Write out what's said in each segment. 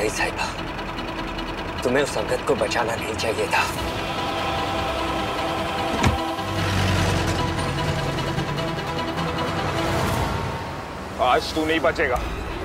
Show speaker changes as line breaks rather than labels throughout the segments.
नहीं साहिबा, तुम्हें उस अंगद को बचाना नहीं चाहिए था।
आज तू नहीं बचेगा।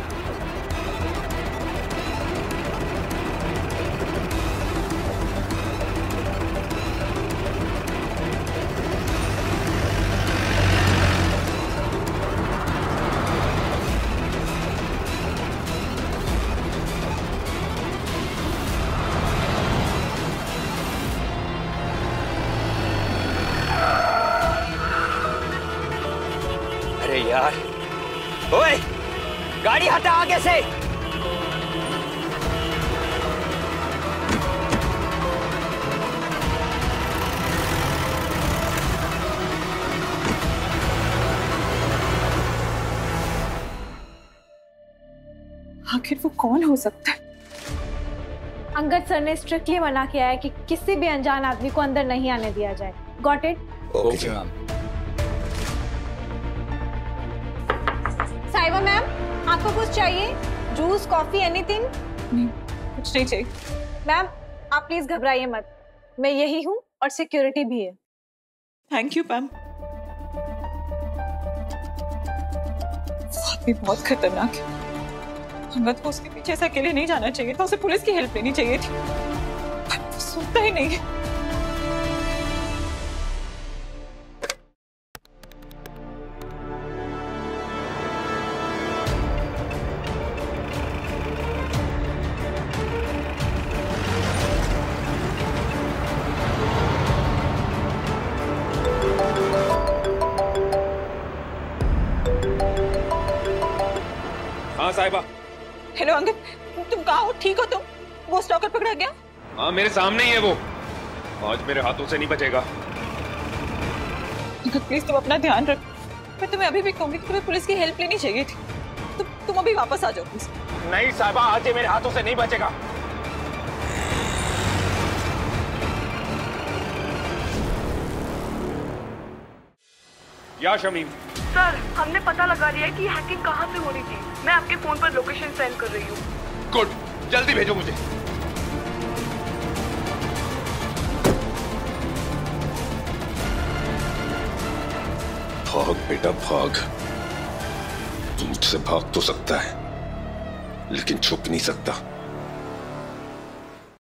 अरे यार, ओए, गाड़ी हटा आगे से।
आखिर वो कौन हो सकता है?
अंगद सर ने स्ट्रिक्टली मना किया है कि किसी भी अनजान आदमी को अंदर नहीं आने दिया जाए। Got it?
Okay ma'am.
Sahiba ma'am, आपको कुछ चाहिए? Juice, coffee, anything?
नहीं, कुछ नहीं चाहिए।
मैम, आप प्लीज घबराइए मत, मैं यही हूँ और सिक्योरिटी भी है।
Thank you ma'am. आदमी बहुत खतरनाक है। अंगद को उसके पीछे से अकेले नहीं जाना चाहिए था, उसे पुलिस की हेल्प लेनी चाहिए थी, पर सुनता ही नहीं है।
हाँ साहिबा।
हेलो अंगद, तुम कहाँ हो? ठीक हो तुम? वो स्टॉकर पकड़ा गया?
हाँ, मेरे सामने ही है वो। आज मेरे हाथों से नहीं बचेगा।
अंगद प्लीज तुम अपना ध्यान रखो। मैं तुम्हें अभी भी कहूंगी कि तुम्हें पुलिस की हेल्प लेनी चाहिए थी। तुम अभी वापस आ जाओ प्लीज।
नहीं साहिबा, आज ये मेरे हाथों से नहीं बचेगा। या शमीम?
सर, हमने पता लगा लिया है कि हैकिंग कहाँ से हो रही थी। मैं आपके फोन पर लोकेशन सेंड कर रही हूँ।
गुड, जल्दी भेजो मुझे।
भाग बेटा भाग। तू मुझसे भाग तो सकता है, लेकिन छुप नहीं सकता।